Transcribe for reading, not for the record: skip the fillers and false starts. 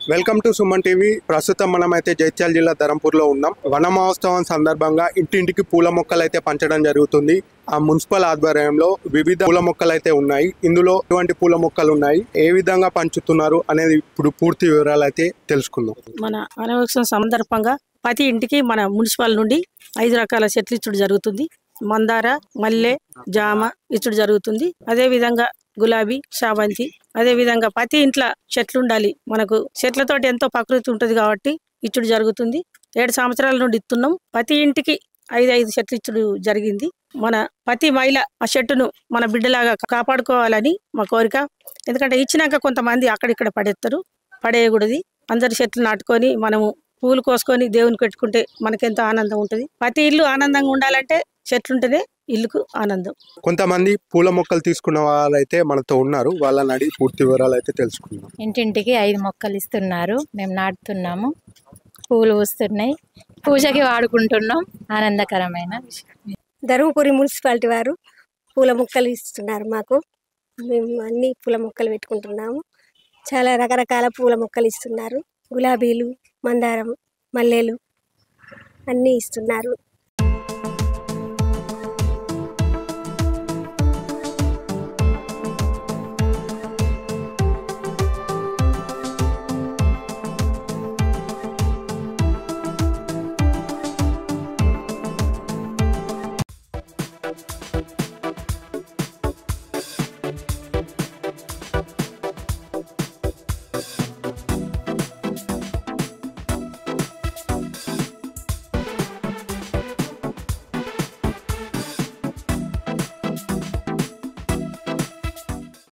Welcome to Suman TV. ప్రస్తుతం మనమైతే జైత్యాల జిల్లా ధరంపూర్లో ఉన్నాం. వన మహోత్సవం సందర్భంగా ఇంటింటికి పూల మొక్కలు అయితే పంచడం జరుగుతుంది. ఆ మున్సిపల్ ఆధ్వర్యంలో వివిధ పూల మొక్కలు అయితే ఉన్నాయి. ఇందులో ఎటువంటి పూల మొక్కలు ఉన్నాయి, ఏ విధంగా పంచుతున్నారు అనేది ఇప్పుడు పూర్తి వివరాలు అయితే తెలుసుకుందాం. మన వన మహోత్సవం సందర్భంగా ప్రతి ఇంటికి మన మున్సిపల్ నుండి 5 రకాల చెట్లు ఇచ్చుడు జరుగుతుంది. మందార, మల్లె, జామ ఇచ్చుడు జరుగుతుంది. అదే విధంగా గులాబీ, చామంతి, అదే విధంగా ప్రతి ఇంట్లో చెట్లు ఉండాలి. మనకు చెట్లతోటి ఎంతో ప్రకృతి ఉంటుంది కాబట్టి ఇచ్చుడు జరుగుతుంది. 7 సంవత్సరాల నుండి ఇస్తున్నాం. ప్రతి ఇంటికి 5 చెట్లు ఇచ్చుడు జరిగింది. మన ప్రతి మహిళ ఆ చెట్టును మన బిడ్డలాగా కాపాడుకోవాలని మా కోరిక. ఎందుకంటే ఇచ్చినాక కొంతమంది అక్కడిక్కడ పడేస్తారు, పడేయకూడదు. అందరి చెట్లు నాటుకొని మనము పూలు కోసుకొని దేవుని పెట్టుకుంటే మనకెంతో ఆనందం ఉంటుంది. ప్రతి ఇల్లు ఆనందంగా ఉండాలంటే చెట్లుంటేనే ఇల్లుకు ఆనందం. కొంతమంది పూల మొక్కలు తీసుకున్న వాళ్ళైతే మనతో ఉన్నారు. వాళ్ళని అడిగి పూర్తి వివరాలు అయితే తెలుసుకుందాం. ఇంటింటికి 5 మొక్కలు ఇస్తున్నారు. మేము నాటుతున్నాము, పూలు వస్తున్నాయి, పూజకి వాడుకుంటున్నాం. ఆనందకరమైన విషయం. ధర్మపురి మున్సిపాలిటీ వారు పూల మొక్కలు ఇస్తున్నారు మాకు. మేము అన్ని పూల మొక్కలు పెట్టుకుంటున్నాము. చాలా రకరకాల పూల మొక్కలు ఇస్తున్నారు. గులాబీలు, మందారం, మల్లెలు అన్నీ ఇస్తున్నారు.